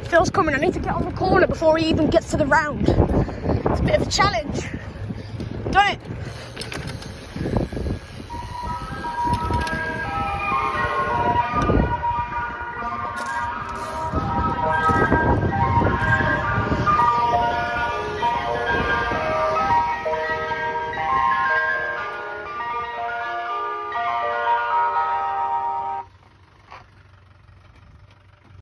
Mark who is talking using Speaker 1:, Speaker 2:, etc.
Speaker 1: Phil's coming. I need to get on the corner before he even gets to the round. It's a bit of a challenge. Done it.